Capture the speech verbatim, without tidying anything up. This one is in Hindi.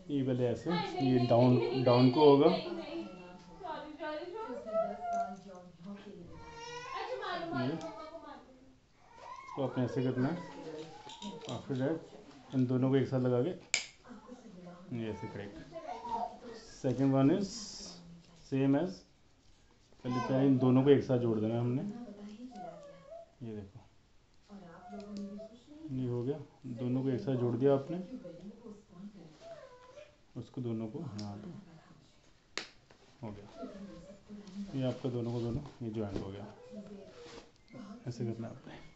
ये पहले ऐसे, ये डाउन डाउन को होगा, ये इसको आपने ऐसे करना है। आफ्टर दैट इन दोनों को एक साथ लगा के ये ऐसे correct. Second one is same as पहले, पहले इन दोनों को एक साथ जोड़ देना है हमने। ये देखो ये हो गया, दोनों को एक साथ जोड़ दिया आपने, उसको दोनों को हाँ तो हो गया। ये आपका दोनों को दोनों ये ज्वाइंट हो गया। ऐसे करना है आपने।